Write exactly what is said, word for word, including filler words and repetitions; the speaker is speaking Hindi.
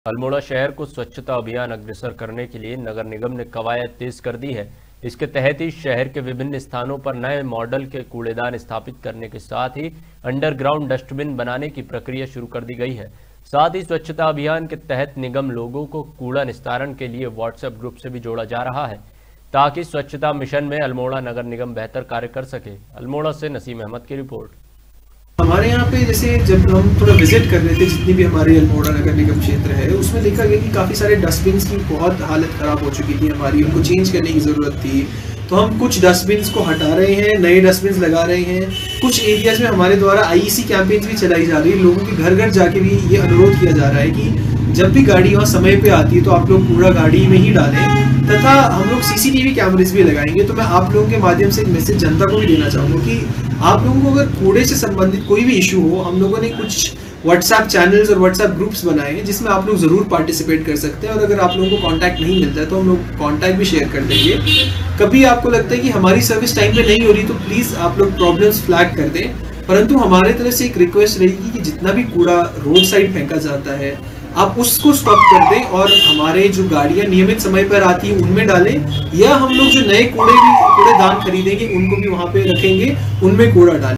अल्मोड़ा शहर को स्वच्छता अभियान अग्रसर करने के लिए नगर निगम ने कवायद तेज कर दी है। इसके तहत ही शहर के विभिन्न स्थानों पर नए मॉडल के कूड़ेदान स्थापित करने के साथ ही अंडरग्राउंड डस्टबिन बनाने की प्रक्रिया शुरू कर दी गई है। साथ ही स्वच्छता अभियान के तहत निगम लोगों को कूड़ा निस्तारण के लिए व्हाट्सएप ग्रुप से भी जोड़ा जा रहा है, ताकि स्वच्छता मिशन में अल्मोड़ा नगर निगम बेहतर कार्य कर सके। अल्मोड़ा से नसीम अहमद की रिपोर्ट। हमारे यहाँ पे जैसे जब हम थोड़ा विजिट कर रहे थे, जितनी भी हमारे अल्मोड़ा नगर निगम क्षेत्र है, उसमें देखा गया कि काफ़ी सारे डस्टबिन की बहुत हालत ख़राब हो चुकी थी हमारी, उनको चेंज करने की ज़रूरत थी। तो हम कुछ डस्टबिन को हटा रहे हैं, नए डस्टबिन लगा रहे हैं। कुछ एरियाज़ में हमारे द्वारा आईईसी कैंपेन्स भी चलाई जा रही है। लोगों के घर घर जाके भी ये अनुरोध किया जा रहा है कि जब भी गाड़ी वहाँ समय पे आती है तो आप लोग कूड़ा गाड़ी में ही डालें, तथा हम लोग सीसीटीवी कैमरेज भी लगाएंगे। तो मैं आप लोगों के माध्यम से एक मैसेज जनता को भी देना चाहूँगा कि आप लोगों को अगर कूड़े से संबंधित कोई भी इशू हो, हम लोगों ने कुछ व्हाट्सएप चैनल्स और व्हाट्सएप ग्रुप्स बनाए हैं जिसमें आप लोग ज़रूर पार्टिसिपेट कर सकते हैं। और अगर आप लोगों को कांटेक्ट नहीं मिलता है तो हम लोग कांटेक्ट भी शेयर कर देंगे। कभी आपको लगता है कि हमारी सर्विस टाइम पे नहीं हो रही तो प्लीज़ आप लोग प्रॉब्लम्स फ्लैग कर दें। परंतु हमारे तरफ से एक रिक्वेस्ट रहेगी कि जितना भी कूड़ा रोड साइड फेंका जाता है आप उसको स्टॉप कर दें और हमारे जो गाड़ियां नियमित समय पर आती हैं उनमें डालें, या हम लोग जो नए कूड़े भी कूड़ेदान खरीदेंगे उनको भी वहां पे रखेंगे, उनमें कूड़ा डालें।